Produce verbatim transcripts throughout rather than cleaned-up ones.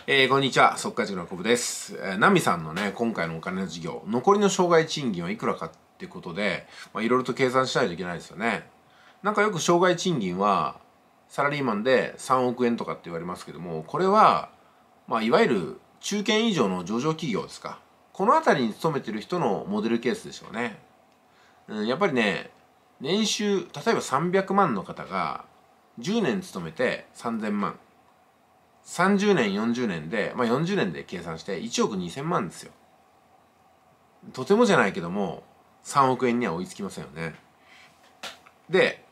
えー、こんにちは、速稼塾のコブです。えー、ナミさんのね、今回のお金の事業、残りの生涯賃金はいくらかってことで、まあ、いろいろと計算しないといけないですよね。なんかよく生涯賃金は、サラリーマンでさんおくえんとかって言われますけども、これは、まあ、いわゆる中堅以上の上場企業ですか。この辺りに勤めてる人のモデルケースでしょうね。うん、やっぱりね、年収、例えばさんびゃくまんの方が、じゅうねん勤めてさんぜんまん。さんじゅうねんよんじゅうねんで、まあ、よんじゅうねんで計算していちおくにせんまんですよ。とてもじゃないけどもさんおくえんには追いつきませんよね。で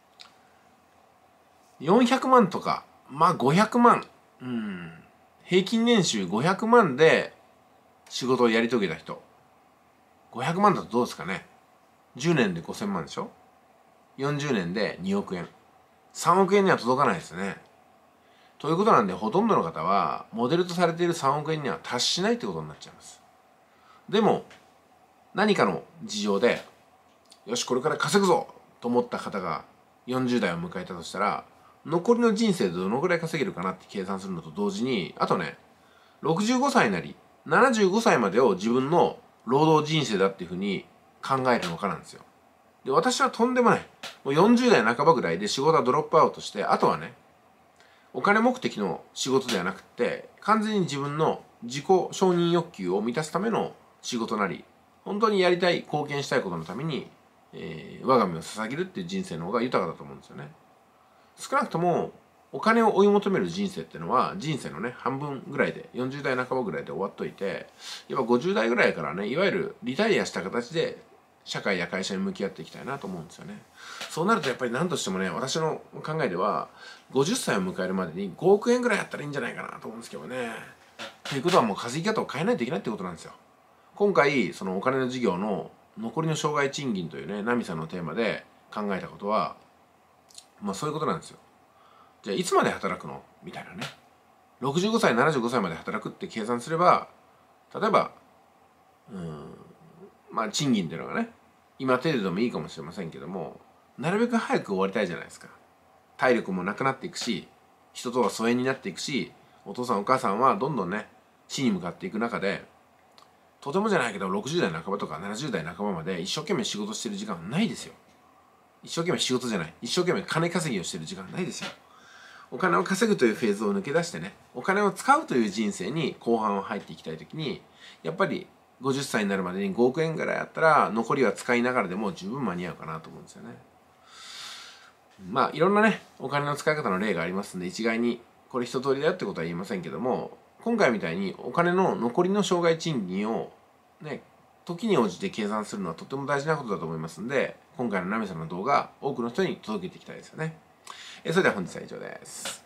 よんひゃくまんとか、まあごひゃくまん、うん、平均年収ごひゃくまんで仕事をやり遂げた人、ごひゃくまんだとどうですかね。じゅうねんでごせんまんでしょ。よんじゅうねんでにおくえん、さんおくえんには届かないですね。ということなんで、ほとんどの方はモデルとされているさんおくえんには達しないってことになっちゃいます。でも何かの事情でよしこれから稼ぐぞと思った方がよんじゅう代を迎えたとしたら、残りの人生でどのぐらい稼げるかなって計算するのと同時に、あとね、ろくじゅうごさいなりななじゅうごさいまでを自分の労働人生だっていうふうに考えるのかなんですよ。で、私はとんでもない、もうよんじゅう代半ばぐらいで仕事はドロップアウトして、あとはね、お金目的の仕事ではなくて、完全に自分の自己承認欲求を満たすための仕事なり、本当にやりたい、貢献したいことのために、えー、我が身を捧げるっていう人生の方が豊かだと思うんですよね。少なくともお金を追い求める人生っていうのは人生のね半分ぐらいで、よんじゅう代半ばぐらいで終わっといて、やっぱごじゅう代ぐらいからね、いわゆるリタイアした形で社会や会社に向き合っていきたいなと思うんですよね。そうなるとやっぱり何としてもね、私の考えではごじゅっさいを迎えるまでにごおくえんぐらいあったらいいんじゃないかなと思うんですけどね。ということはもう稼ぎ方を変えないといけないってことなんですよ。今回そのお金の事業の残りの生涯賃金というね、ナミさんのテーマで考えたことは、まあそういうことなんですよ。じゃあいつまで働くのみたいなね。ろくじゅうごさいななじゅうごさいまで働くって計算すれば、例えばうんまあ賃金っていうのがね、今程度でもいいかもしれませんけども、なるべく早く終わりたいじゃないですか。体力もなくなっていくし、人とは疎遠になっていくし、お父さんお母さんはどんどんね死に向かっていく中で、とてもじゃないけどろくじゅう代半ばとかななじゅう代半ばまで一生懸命仕事してる時間はないですよ。一生懸命仕事じゃない、一生懸命金稼ぎをしてる時間はないですよ。お金を稼ぐというフェーズを抜け出してね、お金を使うという人生に後半を入っていきたいときに、やっぱりごじゅっさいになるまでにごおくえんぐらいあったら、残りは使いながらでも十分間に合うかなと思うんですよね。まあいろんなねお金の使い方の例がありますんで、一概にこれ一通りだよってことは言いませんけども、今回みたいにお金の残りの生涯賃金をね、時に応じて計算するのはとても大事なことだと思いますんで、今回のナミさんの動画多くの人に届けていきたいですよね。それでは本日は以上です。